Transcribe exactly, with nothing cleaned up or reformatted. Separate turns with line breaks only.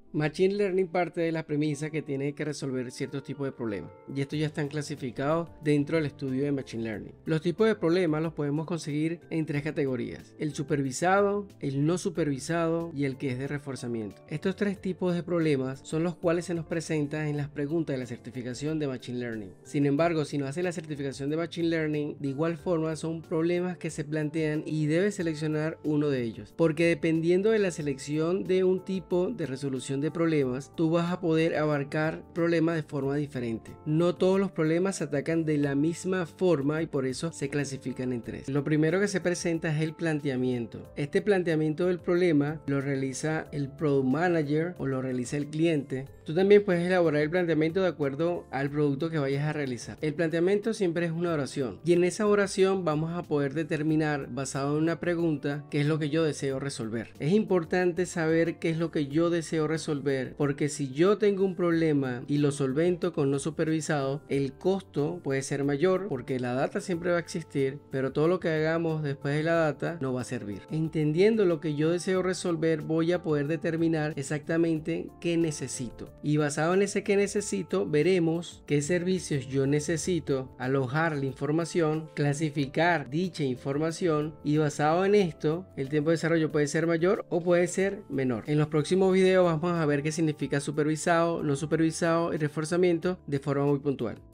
Machine Learning parte de la premisa que tiene que resolver ciertos tipos de problemas, y estos ya están clasificados dentro del estudio de Machine Learning. Los tipos de problemas los podemos conseguir en tres categorías: el supervisado, el no supervisado y el que es de reforzamiento. Estos tres tipos de problemas son los cuales se nos presentan en las preguntas de la certificación de Machine Learning. Sin embargo, si no hace la certificación de Machine Learning, de igual forma son problemas que se plantean y debes seleccionar uno de ellos, porque dependiendo de la selección de un tipo de resolución de problemas, tú vas a poder abarcar problemas de forma diferente. No todos los problemas se atacan de la misma forma y por eso se clasifican en tres. Lo primero que se presenta es el planteamiento. Este planteamiento del problema lo realiza el Product Manager o lo realiza el cliente. Tú también puedes elaborar el planteamiento de acuerdo al producto que vayas a realizar. El planteamiento siempre es una oración y en esa oración vamos a poder determinar, basado en una pregunta, qué es lo que yo deseo resolver. Es importante saber qué es lo que yo deseo resolver, porque si yo tengo un problema y lo solvento con no supervisado, el costo puede ser mayor porque la data siempre va a existir, pero todo lo que hagamos después de la data no va a servir. Entendiendo lo que yo deseo resolver, voy a poder determinar exactamente qué necesito, y basado en ese que necesito veremos qué servicios yo necesito, alojar la información, clasificar dicha información, y basado en esto el tiempo de desarrollo puede ser mayor o puede ser menor. En los próximos videos vamos a ver qué significa supervisado, no supervisado y reforzamiento de forma muy puntual.